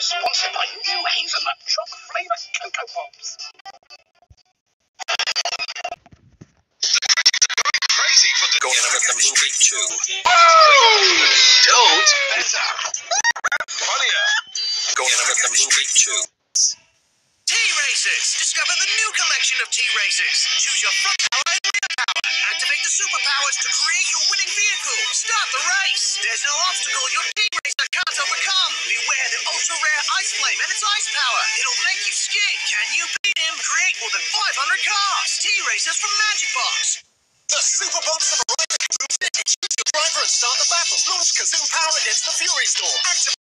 Sponsored by new hazelnut choc flavor Cocoa Pops. Crazy for the GoAnimate the movie too. Don't better. Funnier. GoAnimate the movie too. T-Races! Discover the new collection of T-Races. Choose your front power and rear power. Activate the superpowers to create your winning vehicle. Start the race. There's no obstacle your T-Racer can't overcome. Beware the ultra-rare Ice Flame and its ice power. It'll make you skid. Can you beat him? Create more than 500 cars. T-Racers from Magic Box. The Super Boats have arrived at Kazoom City. Choose your driver and start the battle. Launch Kazoom Power against the Fury Storm. Activate